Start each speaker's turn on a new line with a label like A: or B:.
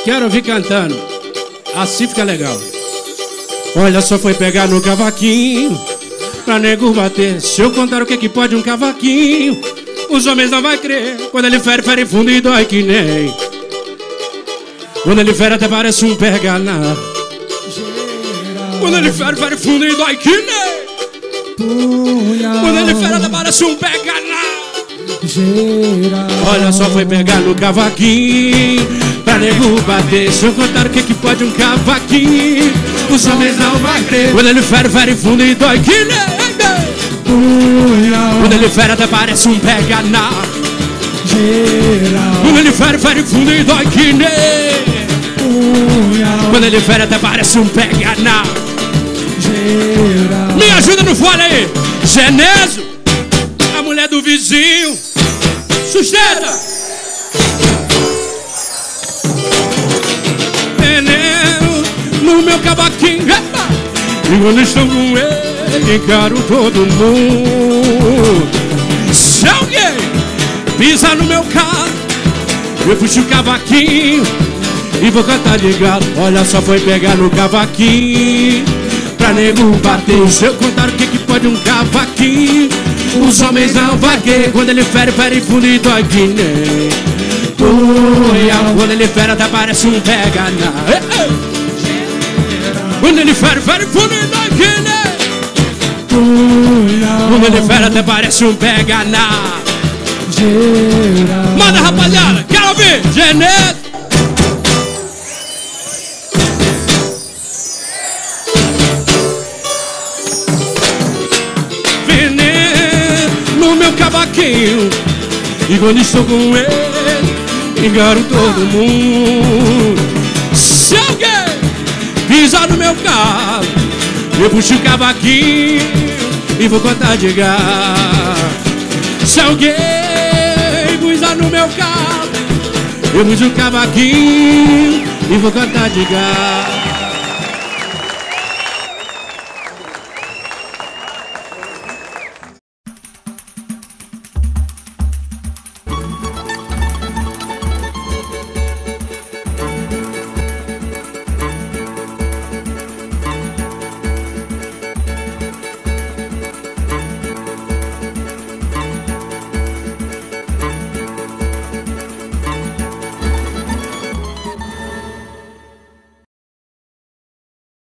A: quero ouvir cantando. Assim fica legal. Olha, só foi pegar no cavaquinho pra nego bater. Se eu contar o que pode um cavaquinho, os homens não vai crer. Quando ele fere, fere fundo e dói que nem. Quando ele fere até parece um pega-na. Quando ele fere, fere fundo e dói que nem. Quando ele fere até parece um pega-na. Olha, só foi pegar no cavaquinho pra nego bater. Se eu contar o que pode um cavaquinho, os homens não vai crer. Quando ele fere, fere fundo e dói que nem. Quando ele fere até parece um pega-na. Quando ele fere, fere fundo e dói que nem. Quando ele fere até parece um pega-na. Me ajuda no fole aí. Genésio, a mulher do vizinho. Sustenta. Veneno no meu cavaquinho. E quando estou com ele, encaro todo mundo. Se alguém pisar no meu carro, eu puxo o cavaquinho e vou cantar ligado. Olha, só foi pegar no cavaquinho pra nego bater. Se eu contar o que pode um cavaquinho, os homens não vai querer. Quando ele fere, fere fundo e dói que nem. Quando ele fere até parece um pega-na. Quando ele fere, fere fundo e dói que nem. Quando ele fere até parece um pega-na. Manda, rapaziada, quero ouvir. Genésio. Cavaquinho, e quando estou com ele, engaro todo mundo. Se alguém pisar no meu carro, eu puxo o cavaquinho e vou cantar de gás. Se alguém pisar no meu carro, eu puxo o cavaquinho e vou cantar de gás.